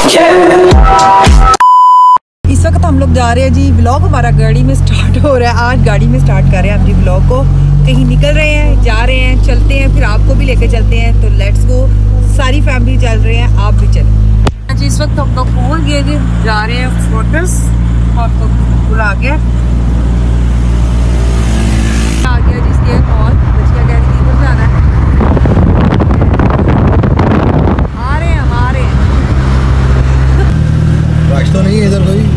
इस वक्त हम लोग जा रहे हैं जी, व्लॉग हमारा गाड़ी में स्टार्ट हो रहा है। आज गाड़ी में स्टार्ट कर रहे हैं हम जी व्लॉग को। कहीं निकल रहे हैं, जा रहे हैं, चलते हैं, फिर आपको भी लेके चलते हैं। तो लेट्स गो, सारी फैमिली चल रहे हैं, आप भी चलें जी। इस वक्त हम लोग पहुँच गए जी, जा रहे हैं फोटोस। आपको बुला के आ गया जिसके और बच्चियाँ कह रही इधर जाना है। आ रहे हैं, हम आ रहे हैं। रश तो नहीं है इधर कोई।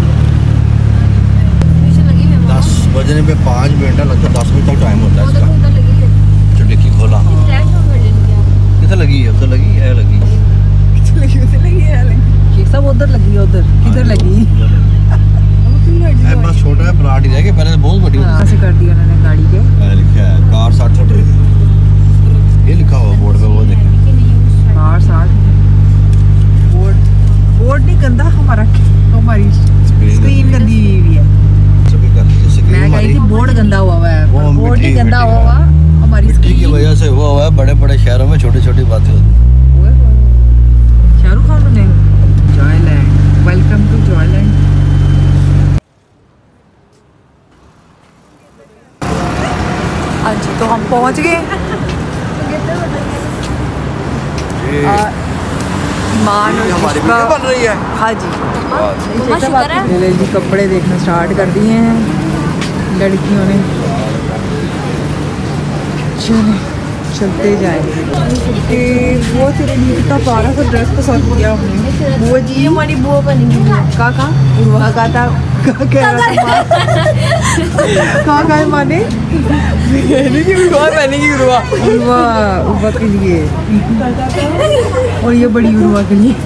10 बजने पे 5 मिनट लगता है, 10 मिनट तक टाइम होता है इसका। जो डिक्की खोला किधर लगी है? उधर लगी है, लगी सब उधर लगी है। उधर किधर लगी? बस छोटा है, प्लाट ही रह गया, पहले बहुत बड़ी ऐसे कर दिया उन्होंने गाड़ी के। लिखा है कार 60 फुट, ये लिखा हुआ बोर्ड पे, वो देखें कार 60। बोर्ड नहीं गंदा, हमारी स्क्रीन गंदी हुई है। मैं कही थी बोर्ड गंदा हुआ है, बोर्ड नहीं गंदा हुआ, हमारी स्क्रीन की वजह से हुआ हुआ है। बड़े बड़े शहरों में छोटी छोटी बातें होती हैं। शाहरुख खान ने जॉयलैंड, वेलकम टू जॉयलैंड। हाँ जी, तो हम पहुँच गए। ईमान और हमारी वीडियो बन रही है। हाँ जी, जी कपड़े देखना स्टार्ट कर दिए हैं लड़कियों ने। चलते जाएंगे। वो तेरे लिए का पारा सा ड्रेस पसंद किया हमने। वो जी हमारी बुआ बनी का माने उर्वा के लिए और ये बड़ी उर्वा के लिए।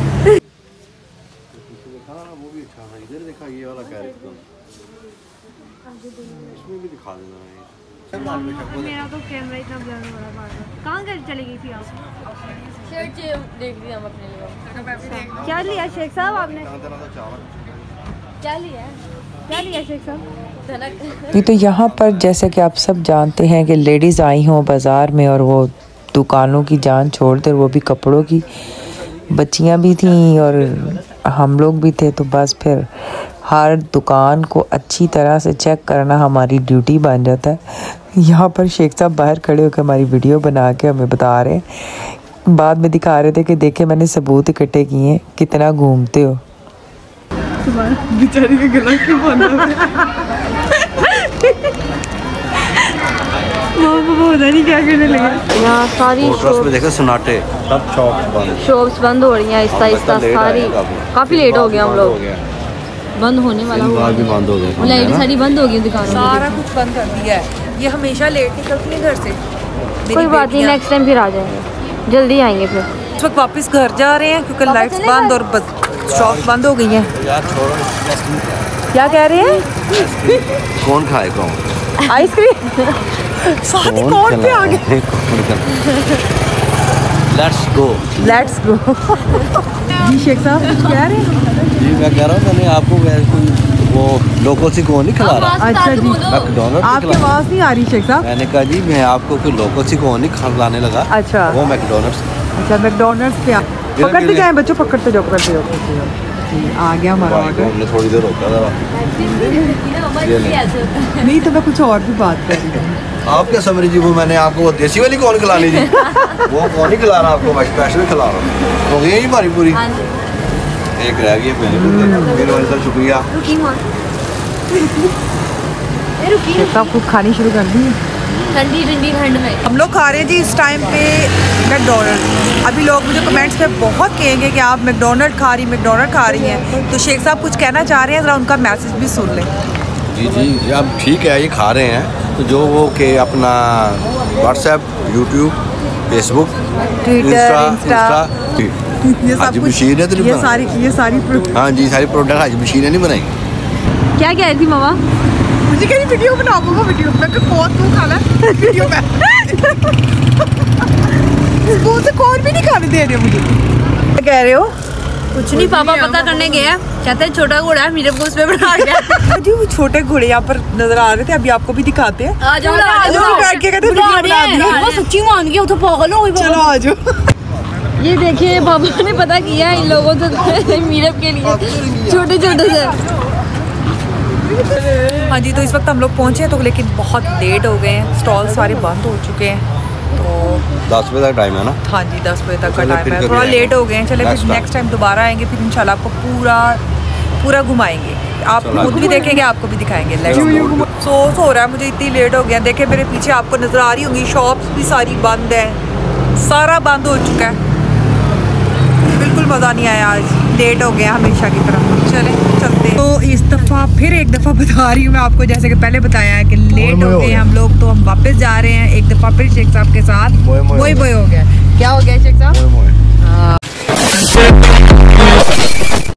मेरा तो कैमरा इतना ब्लर हो रहा है। कहाँ घर चली गई थी आप? शर्ट देख लिया हम अपने लिए। क्या लिया शेख साहब आपने? क्या लिया शेख साहब? ये तो यहाँ पर जैसे कि आप सब जानते हैं कि लेडीज़ आई हों बाज़ार में और वो दुकानों की जान छोड़ कर, वो भी कपड़ों की। बच्चियाँ भी थीं और हम लोग भी थे, तो बस फिर हर दुकान को अच्छी तरह से चेक करना हमारी ड्यूटी बन जाता है। यहाँ पर शेख साहब बाहर खड़े होकर हमारी वीडियो बना के हमें बता रहे हैं, बाद में दिखा रहे थे कि देखे मैंने सबूत इकट्ठे किए हैं, कितना घूमते हो। बेचारी का गला क्यों बंद हो गया? पता नहीं क्या करने लगे। यहाँ सारी शॉप्स में देखो सन्नाटे, सब शॉप्स बंद हो रही हैं आहिस्ता आहिस्ता सारी। काफी लेट हो गया हम लोग, बंद होने वाला भी बंद हो गया, लाइट सारी बंद हो गई दुकानों में, सारा कुछ बंद कर दिया है। ये हमेशा लेट निकलती है घर से। कोई बात नहीं, नेक्स्ट टाइम फिर आ जाएंगे, जल्दी आएंगे फिर। इस वक्त वापस घर जा रहे हैं क्योंकि लाइट्स बंद और शॉप बंद हो गई हैं। क्या कह रहे हैं? कौन खाए कौन आइसक्रीम? साथ ही कौन पे आ गए? लेट्स गो जी। शेख साहब कुछ कह रहे हैं? जी मैं कह रहा हूँ, मैंने आपको वो लोकल सी कौन नहीं खिला रहा। अच्छा जी, मैकडोनल्ड आपकी आवाज़ नहीं आ रही शेख साहब। मैंने कहा जी मैं आपको कोई लोकल सी कौन नहीं खिलाने लगा। अच्छा, वो मैकडोनल्ड्स। अच्छा मैकडोनल्ड्स पे पकड़ते जाए बच्चों, पकड़ते जाओ। आ गया हमारा ऑर्डर। हमने थोड़ी देर रोका था। नहीं तो मैं कुछ और भी बात कर रही हूँ। आप क्या समझ जी, वो मैंने आपको वो देसी वाली कौन खिलानी थी, वो कौन नहीं खिला रहा आपको, मैं स्पेशल खिला रहा हूँ। हो गई है जी हमारी पूरी, एक रह गई है। मेरे शुक्रिया। सब कुछ खानी शुरू कर दी ठंडी ठंड में। हम लोग खा रहे हैं जी इस टाइम पे मैकडोनल्ड। अभी लोग मुझे कमेंट्स में बहुत कहेंगे कि आप मैकडोनल्ड खा रही हैं। तो शेख साहब कुछ कहना चाह रहे हैं, ज़रा उनका मैसेज भी सुन लें। जी अब ठीक है, ये खा रहे हैं तो जो वो के अपना व्हाट्सएप, यूट्यूब, फेसबुक, इंस्टा ये सब मशीन है, ये सारी हाँ जी सारी प्रोडक्ट आज मशीनें नहीं बनाई। क्या कह रही थी मामा? मुझे कहीं वीडियो बनाऊंगा, वीडियो में कौन तू खाना वीडियो में स्कूल से कौन भी नहीं खाने दे रहे मुझे। क्या कह रहे हो? कुछ नहीं, पापा पता करने गए हैं, कहते हैं छोटा घोड़ा है, मेरे को उस पे बना दिया। जी वो छोटे घोड़े यहाँ पर नजर आ रहे थे, अभी आपको भी दिखाते हैं। आ जाओ, बैठ के कहते हैं वो सच्ची मान गया, तो पागल हो गई। चलो आ जाओ। ये देखिए पापा ने पता किया इन लोगों से मीरब के लिए छोटे छोटे से। हाँ जी, तो इस वक्त हम लोग पहुँचे तो लेकिन बहुत लेट हो गए हैं, स्टॉल सारे बंद हो चुके हैं। तो 10 बजे तक टाइम है ना? हाँ जी, 10 बजे तक का चलो टाइम फिर है, कभी थोड़ा आएंगे। लेट हो गए हैं। चले फिर नेक्स्ट टाइम दोबारा आएंगे, फिर इंशाल्लाह आपको पूरा घुमाएंगे। आप खुद भी देखेंगे, आपको भी दिखाएंगे। सोच हो रहा है मुझे, इतनी लेट हो गया। देखे मेरे पीछे आपको नज़र आ रही होंगी, शॉप्स भी सारी बंद है, सारा बंद हो चुका है। बिल्कुल मज़ा नहीं आया आज, लेट हो गया हमेशा की तरह। चले चलते हैं। तो इस दफ़ा फिर एक दफ़ा बता रही हूँ मैं आपको, जैसे कि पहले बताया है कि लेट हो गए हम लोग, तो हम वापस जा रहे हैं। एक दफ़ा फिर शेख साहब के साथ मोए मोए हो गया। क्या हो गया शेख साहब?